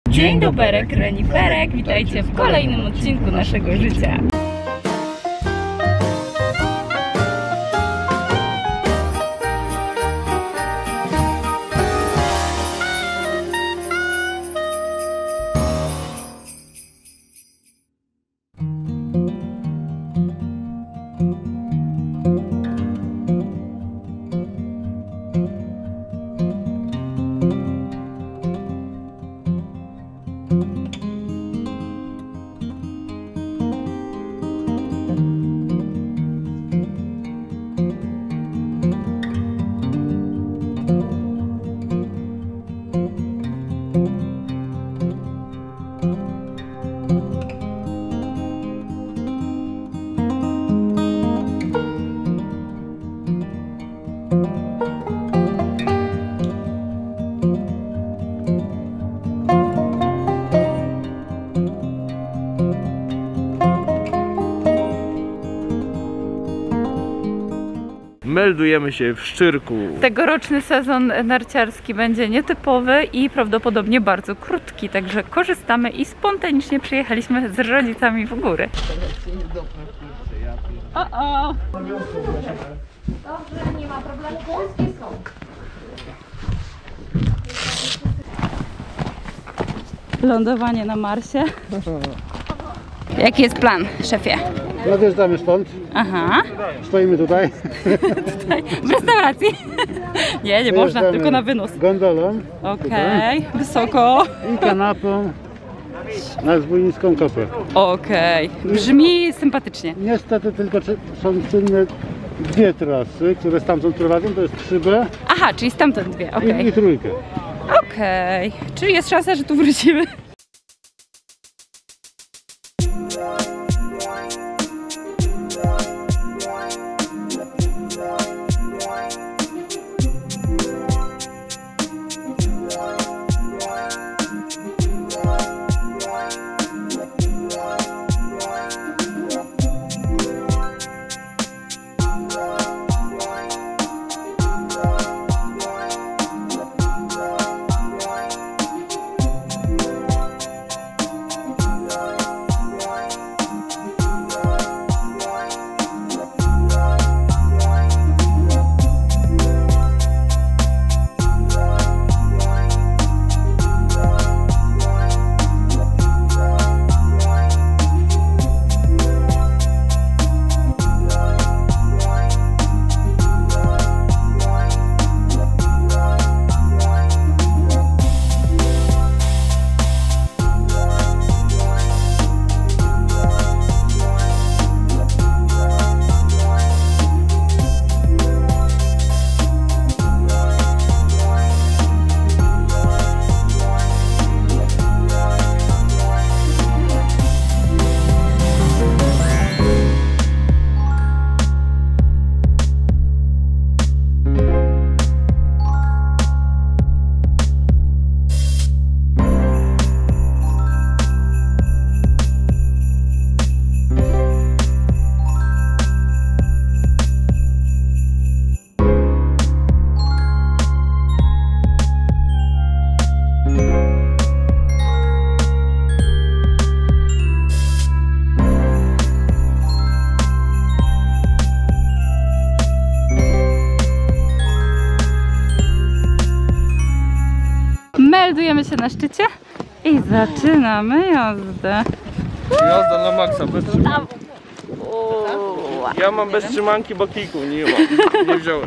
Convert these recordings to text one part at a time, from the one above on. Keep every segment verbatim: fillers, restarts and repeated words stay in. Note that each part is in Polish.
Dzień dobry, reniferek, witajcie w kolejnym odcinku naszego życia. Meldujemy się w Szczyrku. Tegoroczny sezon narciarski będzie nietypowy i prawdopodobnie bardzo krótki, także korzystamy i spontanicznie przyjechaliśmy z rodzicami w góry. O, o. Dobrze, nie ma problemu, polskie są. Lądowanie na Marsie. Jaki jest plan, szefie? Odjeżdżamy stąd. Aha. Stoimy tutaj. Tutaj, w restauracji. Nie, nie można, tylko na wynos. Gondolą. Okej, okay. Wysoko. I kanapą na Zbójnicką Kopę. Okej, okay. Brzmi sympatycznie. Niestety tylko są czynne dwie trasy, które stamtąd prowadzą, to jest trzy B. Aha, czyli stamtąd dwie, okej. Okay. I, i trójkę. Okej, okay. Czyli jest szansa, że tu wrócimy. Meldujemy się na szczycie i zaczynamy jazdę. Jazda na maksa, bez trzymanki. Ja mam bez trzymanki, bo kiku nie mam, nie wziąłem.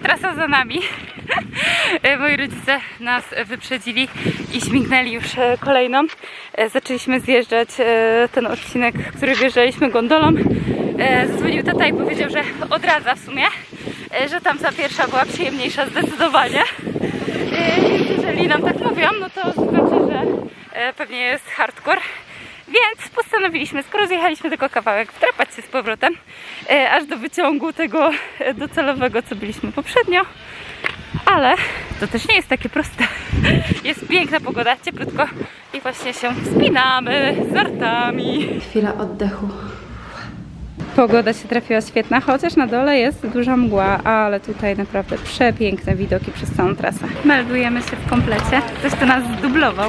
trasa za nami. Moi rodzice nas wyprzedzili i śmignęli już kolejną. Zaczęliśmy zjeżdżać ten odcinek, który wjeżdżaliśmy gondolą. Zadzwonił tata i powiedział, że odradza w sumie, że tamta pierwsza była przyjemniejsza zdecydowanie. Jeżeli nam tak mówią, no to znaczy, że pewnie jest hardcore. Więc postanowiliśmy, skoro zjechaliśmy tylko kawałek, wdrapać się z powrotem aż do wyciągu tego docelowego, co byliśmy poprzednio. Ale to też nie jest takie proste. Jest piękna pogoda, cieplutko i właśnie się wspinamy z nartami. Chwila oddechu. Pogoda się trafiła świetna, chociaż na dole jest duża mgła, ale tutaj naprawdę przepiękne widoki przez całą trasę. Meldujemy się w komplecie. Ktoś tu nas zdublował.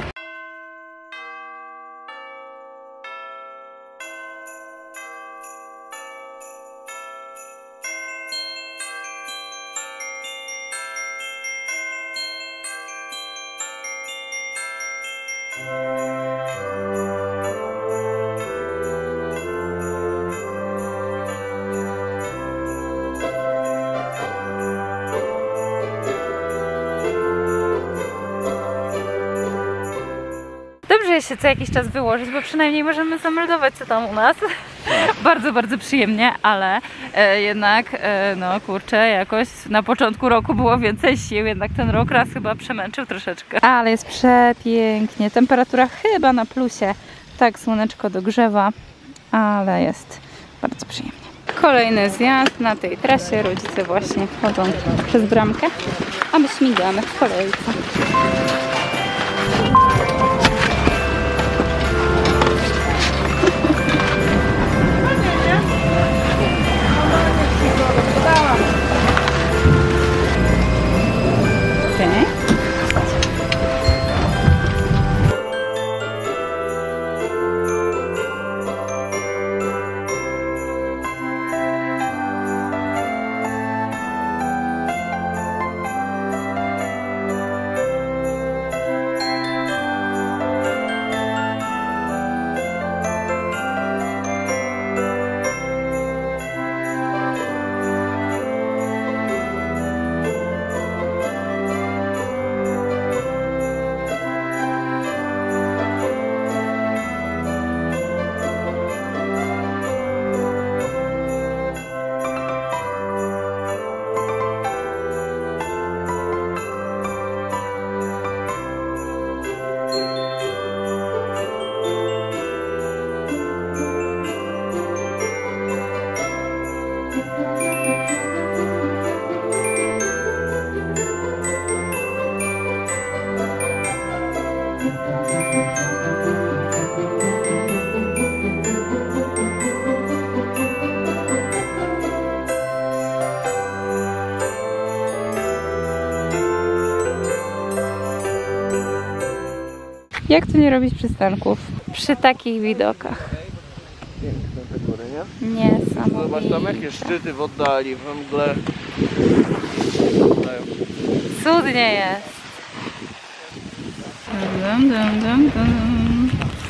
Dobrze się co jakiś czas wyłożyć, bo przynajmniej możemy zameldować, co tam u nas. Bardzo, bardzo przyjemnie, ale e, jednak, e, no kurczę, jakoś na początku roku było więcej sił, jednak ten rok raz chyba przemęczył troszeczkę. Ale jest przepięknie, temperatura chyba na plusie, tak słoneczko dogrzewa, ale jest bardzo przyjemnie. Kolejny zjazd na tej trasie, rodzice właśnie wchodzą przez bramkę, a my śmigamy w kolejce. Jak tu nie robić przystanków przy takich widokach? Piękne te góry, nie? Niesamowite. Zobacz tam jakie szczyty w oddali, w mgle. Cudnie jest. Dum, dum, dum, dum.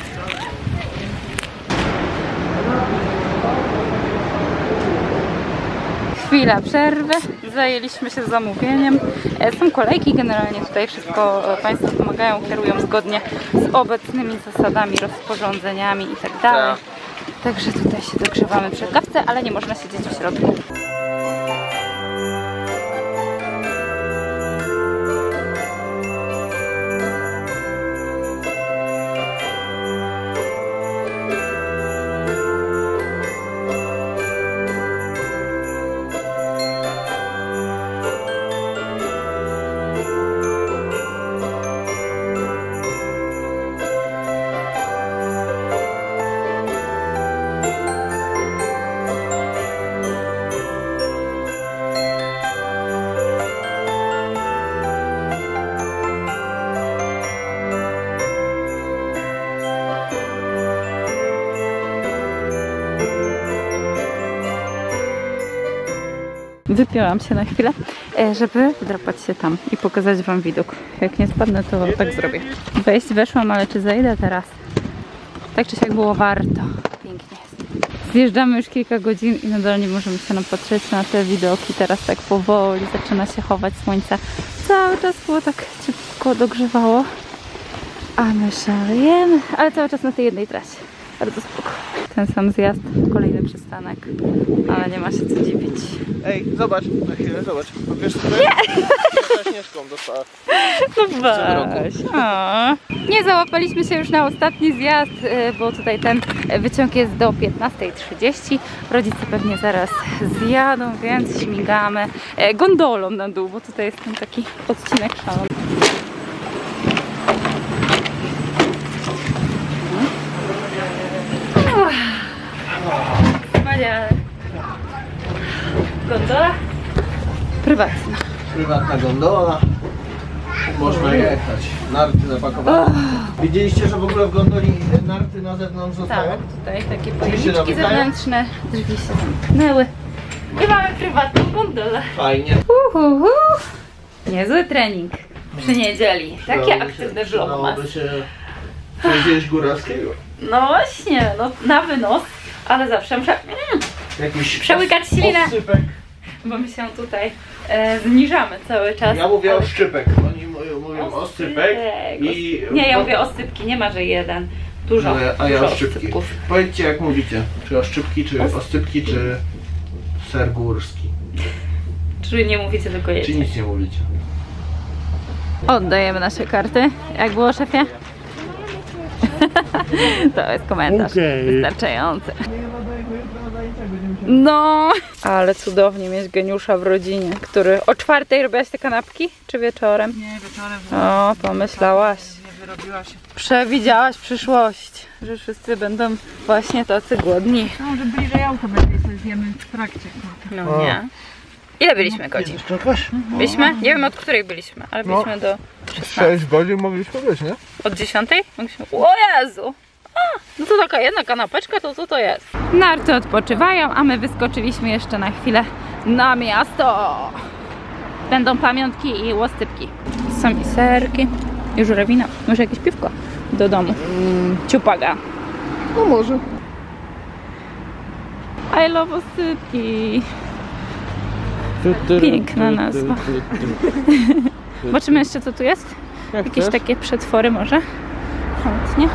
Chwila przerwy, zajęliśmy się zamówieniem. Są kolejki, generalnie tutaj wszystko Państwo pomagają, kierują zgodnie z obecnymi zasadami, rozporządzeniami i tak dalej. Także tutaj się dogrzewamy przy kawce, ale nie można siedzieć w środku. Wypięłam się na chwilę, żeby wdrapać się tam i pokazać Wam widok. Jak nie spadnę, to tak zrobię. Wejść weszłam, ale czy zejdę teraz? Tak czy siak było warto. Pięknie jest. Zjeżdżamy już kilka godzin i nadal nie możemy się napatrzeć na te widoki. Teraz tak powoli zaczyna się chować słońce. Cały czas było tak ciepło, dogrzewało. A my szalejemy, ale cały czas na tej jednej trasie. Bardzo spoko. Ten sam zjazd, kolejny przystanek, ale nie ma się co dziwić. Ej, zobacz, na chwilę, zobacz. Wiesz co to jest? Nie! Śnieżką dostała. No weź. O. Nie załapaliśmy się już na ostatni zjazd, bo tutaj ten wyciąg jest do piętnastej trzydzieści. Rodzice pewnie zaraz zjadą, więc śmigamy gondolą na dół, bo tutaj jest ten taki odcinek szalony. Wspaniale. Gondola prywatna. Prywatna gondola. Można jechać. Narty zapakowane. Oh. Widzieliście, że w ogóle w gondoli narty na zewnątrz zostają? Tak, tutaj takie pojemniczki zewnętrzne, drzwi się zamknęły. I mamy prywatną gondolę. Fajnie. Uhuhu. Niezły trening przy niedzieli. Takie aktywne vlogmas. Coś zjeść góralskiego. No właśnie, no na wynos, ale zawsze muszę mm, jakiś przełykać ślinę, oscypek. bo my się tutaj e, zniżamy cały czas. Ja mówię ale... o szczypek, oni mówią, mówią oscypek i... Nie, ja mówię o oscypki, nie ma, że jeden. Dużo, a ja, a ja dużo o szczypki. oscypków. Powiedzcie jak mówicie, czy oszczypki, czy oscypki, czy ser górski. Czy nie mówicie, tylko jecie? Czy nic nie mówicie? Oddajemy nasze karty. Jak było, szefie? To jest komentarz okay. Wystarczający. No, ale cudownie mieć geniusza w rodzinie, który o czwartej robiłaś te kanapki, czy wieczorem? Nie, wieczorem. O, pomyślałaś. Nie wyrobiła się. Przewidziałaś przyszłość, że wszyscy będą właśnie tacy głodni. No, że bliżej auta będzie, coś zjemy w trakcie. No nie. Ile byliśmy godzin? Czegoś? Byliśmy? Nie wiem od której byliśmy, ale byliśmy do sześć godzin mogliśmy być, nie? Od dziesiątej? Mogliśmy... O Jezu! A, no to taka jedna kanapeczka, to co to jest? Narty odpoczywają, a my wyskoczyliśmy jeszcze na chwilę na miasto. Będą pamiątki i łoscypki. Są i serki, i żurawina. Może jakieś piwko do domu. Mm, ciupaga. No może. I love łoscypki. Piękna nazwa. Zobaczymy jeszcze co tu jest. Jak Jakieś chcesz? takie przetwory może? Chętnie.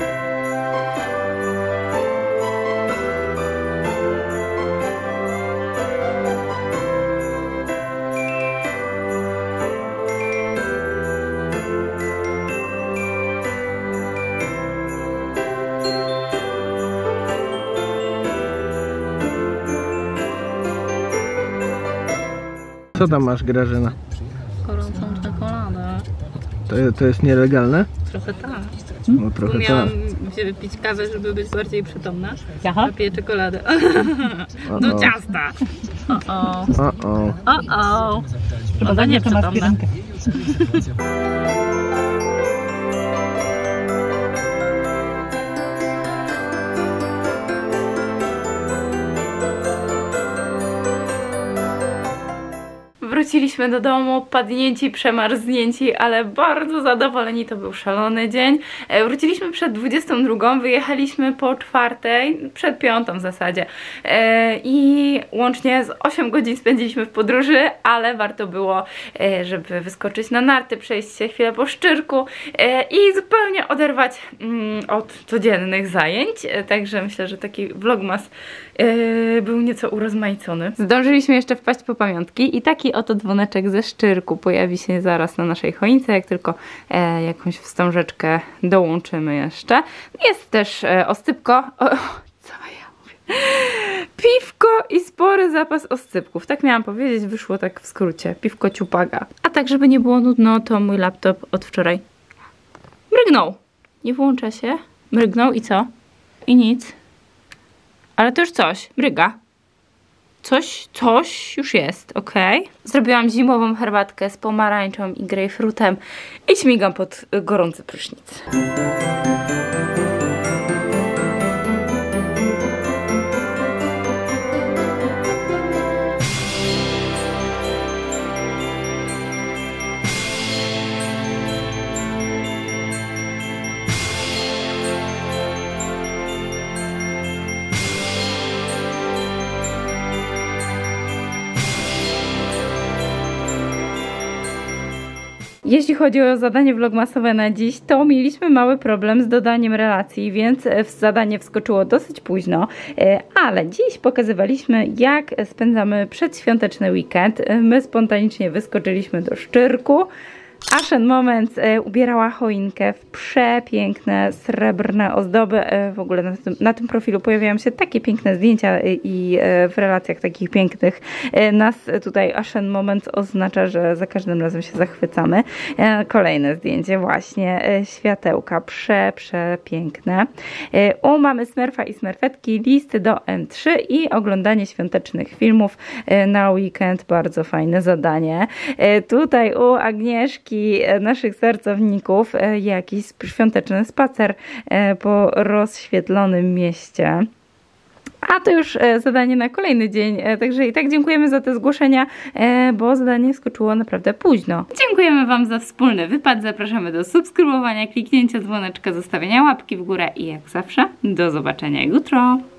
Co tam masz, Grażyna? Gorącą czekoladę. To, to jest nielegalne? Trochę tak. No trochę Miałam tak. się wypić kawę, żeby być bardziej przytomna. Aha. A piję czekoladę. O, Do o. ciasta. O o. O, o. O o. Ona nie ma spirankę. Wróciliśmy do domu, padnięci, przemarznięci, ale bardzo zadowoleni, to był szalony dzień. E, wróciliśmy przed dwudziestą drugą, wyjechaliśmy po czwartej, przed piątą w zasadzie. E, I łącznie z osiem godzin spędziliśmy w podróży, ale warto było, e, żeby wyskoczyć na narty, przejść się chwilę po Szczyrku e, i zupełnie oderwać mm, od codziennych zajęć. E, także myślę, że taki vlogmas e, był nieco urozmaicony. Zdążyliśmy jeszcze wpaść po pamiątki i taki oto dzwoneczek ze Szczyrku pojawi się zaraz na naszej choince, jak tylko e, jakąś wstążeczkę dołączymy jeszcze. Jest też e, oscypko, o, co ja mówię, piwko i spory zapas oscypków. Tak miałam powiedzieć, wyszło tak w skrócie, piwko ciupaga. A tak, żeby nie było nudno, to mój laptop od wczoraj mrygnął. Nie włącza się, mrygnął i co? I nic. Ale to już coś, mryga. Coś, coś już jest, ok? Zrobiłam zimową herbatkę z pomarańczą i grejpfrutem i śmigam pod gorący prysznic. Jeśli chodzi o zadanie vlogmasowe na dziś, to mieliśmy mały problem z dodaniem relacji, więc zadanie wskoczyło dosyć późno, ale dziś pokazywaliśmy, jak spędzamy przedświąteczny weekend. My spontanicznie wyskoczyliśmy do Szczyrku. Ashen Moment e, ubierała choinkę w przepiękne, srebrne ozdoby. E, w ogóle na tym, na tym profilu pojawiają się takie piękne zdjęcia i, i e, w relacjach takich pięknych e, nas tutaj Ashen Moment oznacza, że za każdym razem się zachwycamy. E, kolejne zdjęcie właśnie, e, światełka, prze, przepiękne. E, u mamy Smurfa i Smurfetki, listy do M trzy i oglądanie świątecznych filmów e, na weekend. Bardzo fajne zadanie. E, tutaj u Agnieszki, naszych sercowników, jakiś świąteczny spacer po rozświetlonym mieście. A to już zadanie na kolejny dzień, także i tak dziękujemy za te zgłoszenia, bo zadanie skoczyło naprawdę późno. Dziękujemy Wam za wspólny wypad, zapraszamy do subskrybowania, kliknięcia dzwoneczka, zostawienia łapki w górę i jak zawsze do zobaczenia jutro.